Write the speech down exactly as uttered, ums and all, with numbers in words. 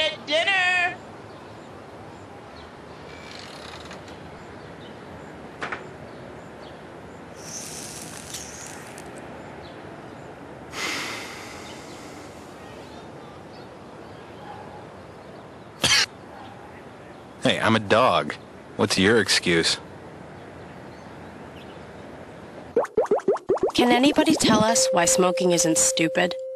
get dinner. Hey, I'm a dog. What's your excuse? Can anybody tell us why smoking isn't stupid?